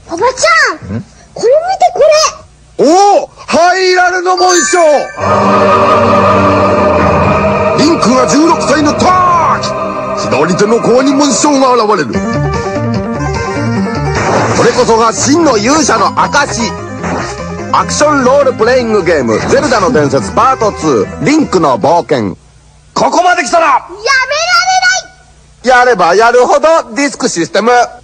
おばちゃん、これ見てこれ。 おお、ハイラルの紋章。リンクが16歳の時、左手の甲に紋章が現れる。それこそが真の勇者の証。アクションロールプレイングゲーム「ゼルダの伝説パート2リンクの冒険」。ここまで来たらやめられない。 やればやるほどディスクシステム